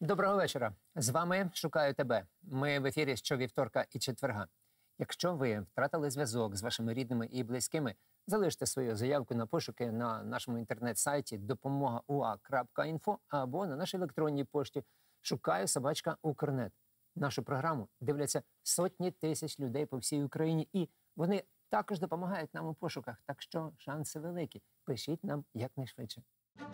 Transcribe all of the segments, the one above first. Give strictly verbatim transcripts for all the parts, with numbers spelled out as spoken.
Доброго вечора. З вами «Шукаю тебе». Ми в ефірі щовівторка і четверга. Якщо ви втратили зв'язок з вашими рідними і близькими, залиште свою заявку на пошуки на нашому інтернет-сайті допомога у а крапка інфо або на нашій електронній пошті «Шукаю собачка Укрнет». Нашу програму дивляться сотні тисяч людей по всій Україні, і вони також допомагають нам у пошуках, так що шанси великі. Пишіть нам якнайшвидше.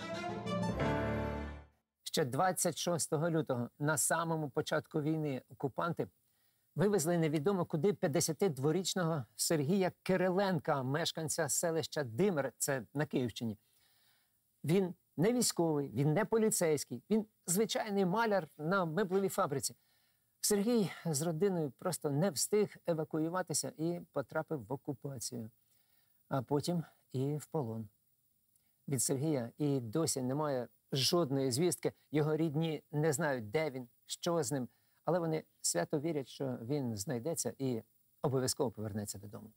Ще двадцять шостого лютого, на самому початку війни, окупанти вивезли невідомо куди п'ятдесятидворічного Сергія Кириленка, мешканця селища Димир, це на Київщині. Він не військовий, він не поліцейський, він звичайний маляр на меблевій фабриці. Сергій з родиною просто не встиг евакуюватися і потрапив в окупацію, а потім і в полон. Від Сергія і досі немає жодної звістки, його рідні не знають, де він, що з ним, але вони свято вірять, що він знайдеться і обов'язково повернеться додому.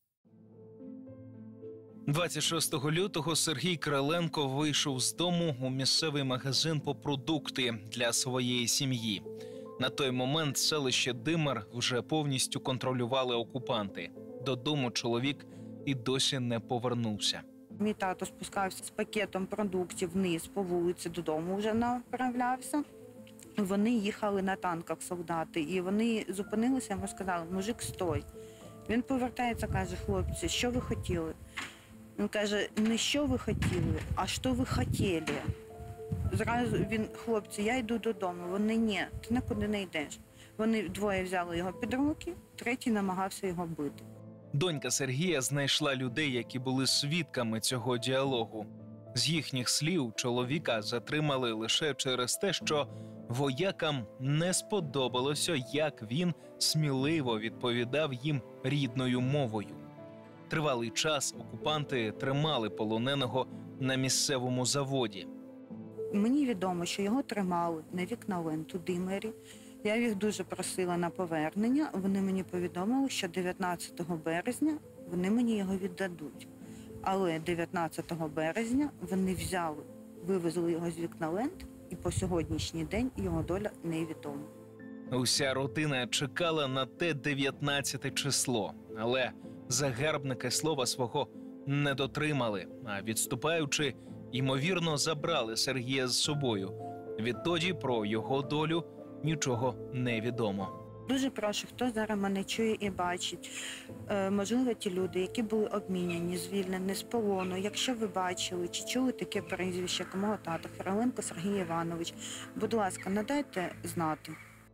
двадцять шостого лютого Сергій Кириленко вийшов з дому у місцевий магазин по продукти для своєї сім'ї. На той момент селище Димир вже повністю контролювали окупанти. Додому чоловік і досі не повернувся. Мій тато спускався з пакетом продуктів вниз по вулиці, додому вже направлявся. Вони їхали на танках, солдати, і вони зупинилися, йому сказали: «Мужик, стой». Він повертається, каже: «Хлопці, що ви хотіли?» Він каже: «Не що ви хотіли, а що ви хотіли». Зразу він: «Хлопці, я йду додому». Вони: «Ні, ти нікуди не йдеш». Вони двоє взяли його під руки, третій намагався його бити. Донька Сергія знайшла людей, які були свідками цього діалогу. З їхніх слів, чоловіка затримали лише через те, що воякам не сподобалося, як він сміливо відповідав їм рідною мовою. Тривалий час окупанти тримали полоненого на місцевому заводі. Мені відомо, що його тримали на Вікналенд у Димирі. Я їх дуже просила на повернення. Вони мені повідомили, що дев'ятнадцятого березня вони мені його віддадуть. Але дев'ятнадцятого березня вони взяли, вивезли його з Вікналенд, і по сьогоднішній день його доля невідома. Уся родина чекала на те дев'ятнадцяте число, але загарбники слова свого не дотримали, а відступаючи, ймовірно, забрали Сергія з собою. Відтоді про його долю нічого не відомо. Дуже прошу, хто зараз мене чує і бачить, е, можливо, ті люди, які були обміняні, звільнені з полону, якщо ви бачили чи чули таке прізвище, як мого тата Кириленко Сергій Іванович, будь ласка, надайте знати.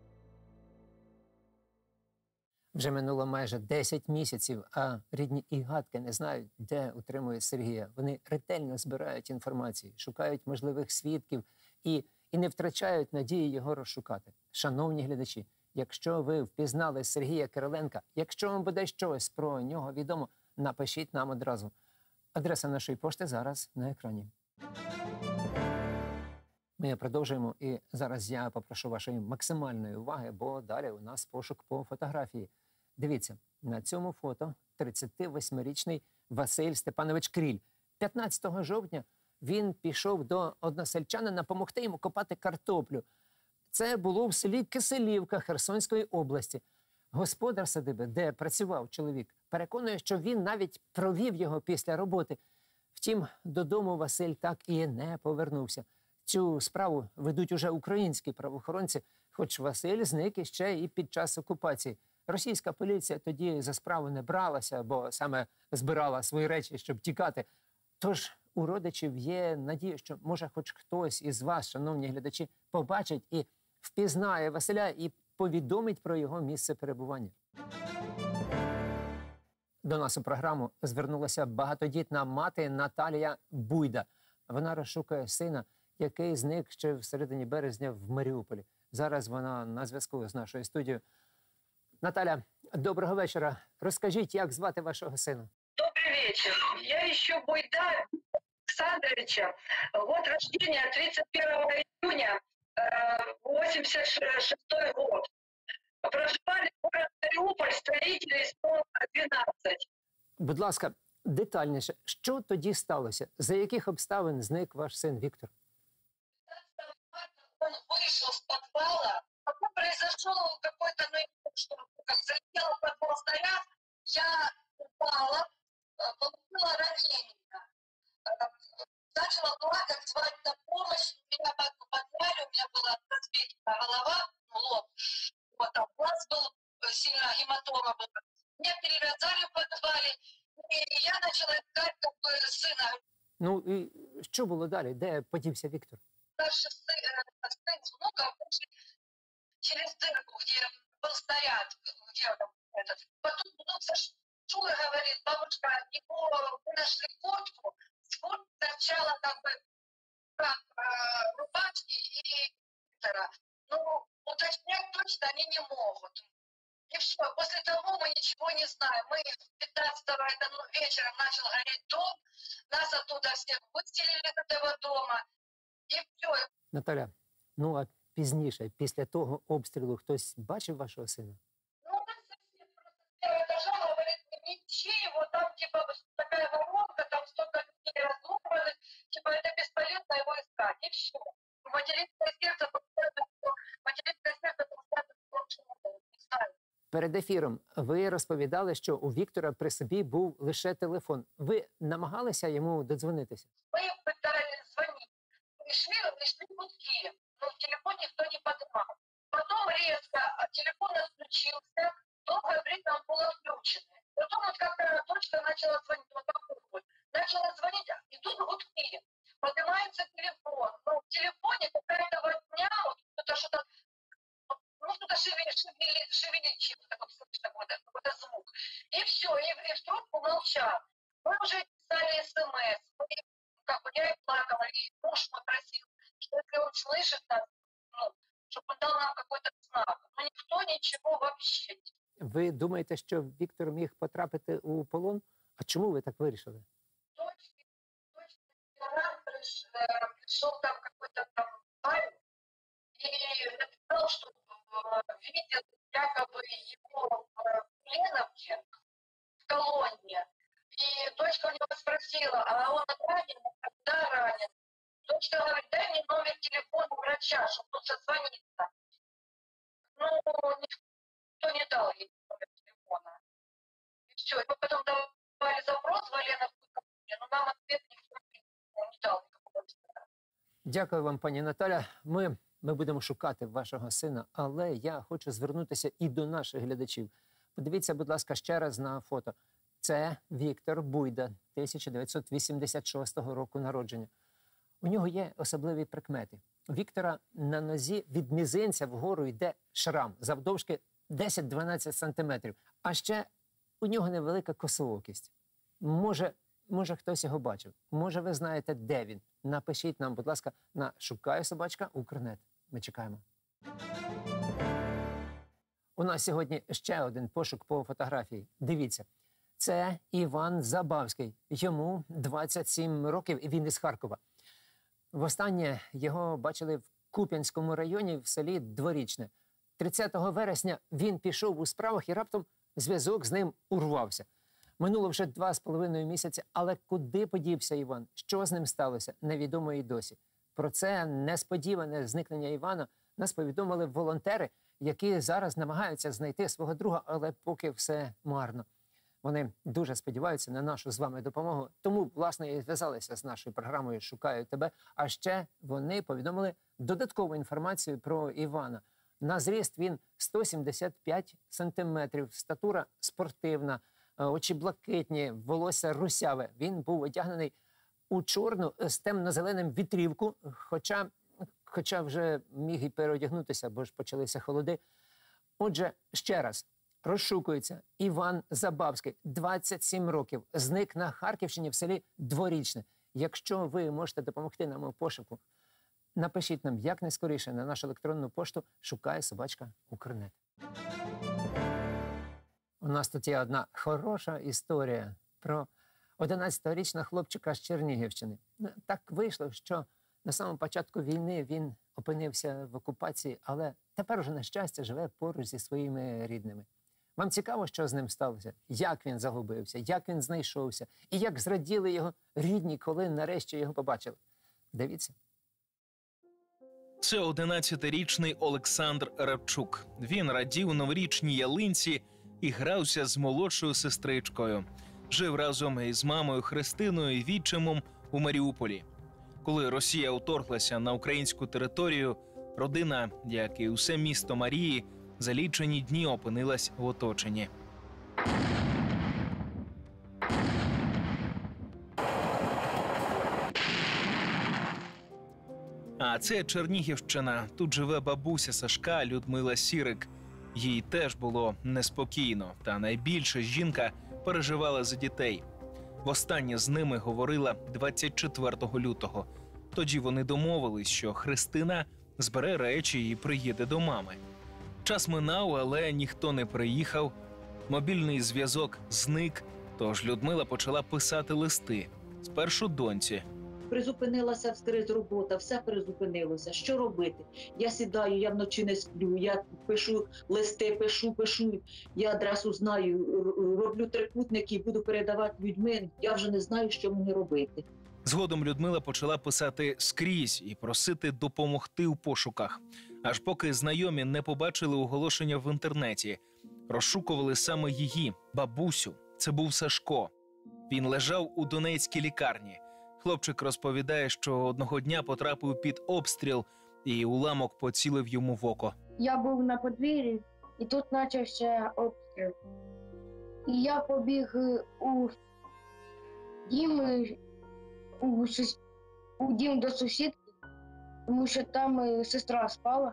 Вже минуло майже десять місяців, а рідні і гадки не знають, де утримує Сергія. Вони ретельно збирають інформацію, шукають можливих свідків і, і не втрачають надії його розшукати. Шановні глядачі, якщо ви впізнали Сергія Кириленка, якщо вам буде щось про нього відомо, напишіть нам одразу. Адреса нашої пошти зараз на екрані. Ми продовжуємо, і зараз я попрошу вашої максимальної уваги, бо далі у нас пошук по фотографії. Дивіться, на цьому фото тридцятивосьмирічний Василь Степанович Кріль. п'ятнадцятого жовтня він пішов до односельчанина допомогти йому копати картоплю. Це було в селі Киселівка Херсонської області. Господар садиби, де працював чоловік, переконує, що він навіть провів його після роботи. Втім, додому Василь так і не повернувся. Цю справу ведуть уже українські правоохоронці, хоч Василь зник іще і під час окупації. Російська поліція тоді за справу не бралася, бо саме збирала свої речі, щоб тікати. Тож у родичів є надія, що може хоч хтось із вас, шановні глядачі, побачить і впізнає Василя і повідомить про його місце перебування. До нас у програму звернулася багатодітна мати Наталія Буйда. Вона розшукує сина, який зник ще в середині березня в Маріуполі. Зараз вона на зв'язку з нашою студією. Наталя, доброго вечора. Розкажіть, як звати вашого сина? Добрый вечер. Я ищу Буйда Александровича. Год рождения тридцать первого июня восемьдесят шестой год. Проживали город Мариуполь, строители сто двенадцать. Будь ласка, детальніше, що тоді сталося? За яких обставин зник ваш син Віктор? Он вышел с подвала. Потом произошел какой-то, ну, что как залетел в подвал снаряд, я упала, получила ранение. Начала плакать, звать на помощь, меня подняли, у меня была разбита голова, лоб, вот, а глаз был сильно, гематома была. Меня перевязали в подвале, и я начала искать как бы сына. Ну і що було далі? Де подівся Віктор? Старший сын, сын с внуком вышли через дырку, где был снаряд, где там этот. Потом внук зашел и говорит: бабушка, его мы нашли куртку, с куртки торчала как бы как, э, рубашки и Виктора. Ну, уточнять точно они не могут. И все, после того мы ничего не знаем. Мы пятнадцатого это, ну, вечером начал гореть дом, нас оттуда всех выселили из этого дома, и все. Наталя, ну а пізніше, після того обстрілу, хтось бачив вашого сина? Ну, у нас сосед просто с первого этажа говорит: не ищи его, там типа такая воронка, там столько людей разломаны, типа это бесполезно его искать, и все. Материнское сердце, материнское сердце, не знаю. Перед ефіром ви розповідали, що у Віктора при собі був лише телефон. Ви намагалися йому додзвонитися? Мы пытались звонить, и шли, и шли гудки, но телефон никто не поднимал. Потом резко телефон отключился, долгое время он был отключенный. Потом вот как-то дочка начала звонить, вот такой вот, начала звонить, идут гудки, поднимается телефон, но в телефоне какая-то возня, вот кто-то что-то, ну что-то шевелит, шевелит, шевелит чем-то, такой, слышно, какой-то, какой-то звук. И все, и, и в трубку молчал. Мы уже писали смс, мы, как бы, я и плакала, и муж попросил, что если он слышит нас, ну, чтобы он дал нам какой-то знак. Но никто ничего вообще не. Ви думаєте, що Віктор міг потрапити у полон? А чому ви так вирішили? Дочке, дочке ресторан приш, э, пришел там какой-то там парень и написал, что э, видел якобы его в Леновке, в колонне. И дочка у него спросила: а он ранен? Когда ранен? Дочка говорит: дай мне номер телефона врача, чтобы он созвонится. Ну, никто не дал ей номер телефона. И все. И мы потом давали запрос в Леновку, но нам ответ никто не дал никакого. Дякую вам, пані Наталя. Ми, ми будемо шукати вашого сина, але я хочу звернутися і до наших глядачів. Подивіться, будь ласка, ще раз на фото. Це Віктор Буйда, тисяча дев'ятсот вісімдесят шостого року народження. У нього є особливі прикмети. У Віктора на нозі від мізинця вгору йде шрам завдовжки десять-дванадцять сантиметрів. А ще у нього невелика косоокість. Може, може хтось його бачив. Може ви знаєте, де він. Напишіть нам, будь ласка, на шукаю собачка Укрнет. Ми чекаємо. У нас сьогодні ще один пошук по фотографії. Дивіться. Це Іван Забавський. Йому двадцять сім років, і він із Харкова. Востаннє його бачили в Куп'янському районі в селі Дворічне. тридцятого вересня він пішов у справах і раптом зв'язок з ним урвався. Минуло вже два з половиною місяці, але куди подівся Іван? Що з ним сталося? Невідомо і досі. Про це несподіване зникнення Івана нас повідомили волонтери, які зараз намагаються знайти свого друга, але поки все марно. Вони дуже сподіваються на нашу з вами допомогу, тому, власне, і зв'язалися з нашою програмою «Шукаю тебе». А ще вони повідомили додаткову інформацію про Івана. На зріст він сто сімдесят п'ять сантиметрів, статура спортивна, очі блакитні, волосся русяве. Він був одягнений у чорну з темно-зеленим вітрівку, хоча, хоча вже міг і переодягнутися, бо ж почалися холоди. Отже, ще раз. Розшукується Іван Забавський, двадцять сім років, зник на Харківщині в селі Дворічне. Якщо ви можете допомогти нам у пошуку, напишіть нам якнайскоріше на нашу електронну пошту «Шукає собачка Укрнет». У нас тут є одна хороша історія про одинадцятирічного хлопчика з Чернігівщини. Так вийшло, що на самому початку війни він опинився в окупації, але тепер уже, на щастя, живе поруч зі своїми рідними. Вам цікаво, що з ним сталося? Як він загубився? Як він знайшовся? І як зраділи його рідні, коли нарешті його побачили? Дивіться. Це одинадцятирічний Олександр Рабчук. Він радів новорічній ялинці і грався з молодшою сестричкою. Жив разом із мамою Христиною і відчимом у Маріуполі. Коли Росія вторглася на українську територію, родина, як і усе місто Марії, за лічені дні опинилась в оточенні. А це Чернігівщина. Тут живе бабуся Сашка Людмила Сірик. Їй теж було неспокійно, та найбільше жінка переживала за дітей. Востаннє з ними говорила двадцять четвертого лютого. Тоді вони домовились, що Христина збере речі і приїде до мами. Час минав, але ніхто не приїхав. Мобільний зв'язок зник, тож Людмила почала писати листи. Спершу доньці. Призупинилася вскрізь робота, все призупинилося. Що робити? Я сідаю, я вночі не сплю, я пишу листи, пишу, пишу. Я адресу знаю, роблю трикутники і буду передавати людьми. Я вже не знаю, що мені робити. Згодом Людмила почала писати скрізь і просити допомогти у пошуках. Аж поки знайомі не побачили оголошення в інтернеті. Розшукували саме її, бабусю. Це був Сашко. Він лежав у донецькій лікарні. Хлопчик розповідає, що одного дня потрапив під обстріл і уламок поцілив йому в око. Я був на подвір'ї, і тут почався обстріл. І я побіг у дім, у, у дім до сусідки, тому що там сестра спала.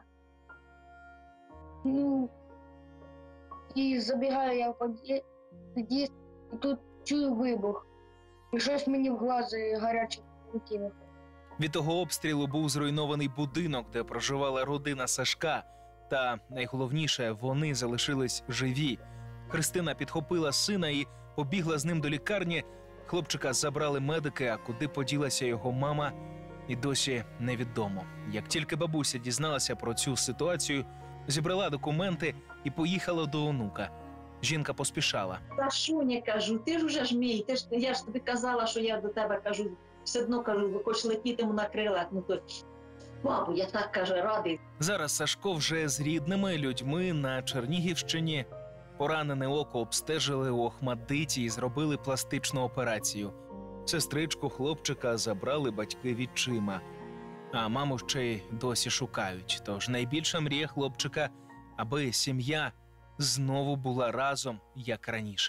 Ну, і забігаю я в під'їзд, і тут чую вибух. І щось мені в глаз гаряче летіло. Від того обстрілу був зруйнований будинок, де проживала родина Сашка. Та найголовніше, вони залишились живі. Христина підхопила сина і побігла з ним до лікарні. Хлопчика забрали медики, а куди поділася його мама, і досі невідомо. Як тільки бабуся дізналася про цю ситуацію, зібрала документи і поїхала до онука. Жінка поспішала. Та Шуня, кажу, ти ж уже ж мій, ти ж, я ж тобі казала, що я до тебе, кажу, все одно, кажу, хоч летітиму на крилах. Ну то, бабу, я так, каже, радий. Зараз Сашко вже з рідними людьми на Чернігівщині. Поранене око обстежили у Охмаддиті і зробили пластичну операцію. Сестричку хлопчика забрали батьки відчима. А маму ще й досі шукають. Тож найбільша мрія хлопчика, аби сім'я знову була разом, як раніше.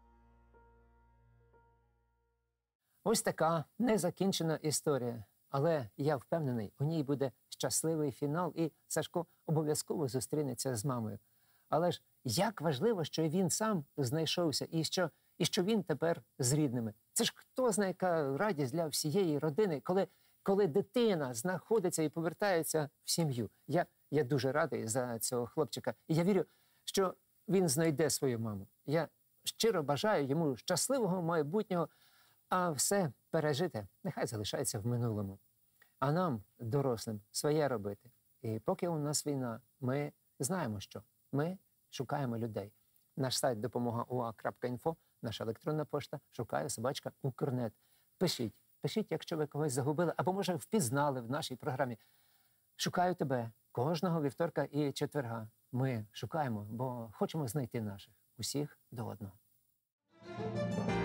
Ось така незакінчена історія. Але я впевнений, у ній буде щасливий фінал, і Сашко обов'язково зустрінеться з мамою. Але ж як важливо, що він сам знайшовся, і що, і що він тепер з рідними. Це ж хто знає, яка радість для всієї родини, коли, коли дитина знаходиться і повертається в сім'ю. Я, я дуже радий за цього хлопчика. І я вірю, що він знайде свою маму. Я щиро бажаю йому щасливого майбутнього, а все пережите нехай залишається в минулому. А нам, дорослим, своє робити. І поки у нас війна, ми знаємо, що. Ми шукаємо людей. Наш сайт допомога у а крапка інфо, наша електронна пошта шукає собачка Укрнет. Пишіть, пишіть, якщо ви когось загубили, або, може, впізнали в нашій програмі. Шукаю тебе кожного вівторка і четверга. Ми шукаємо, бо хочемо знайти наших. Усіх до одного.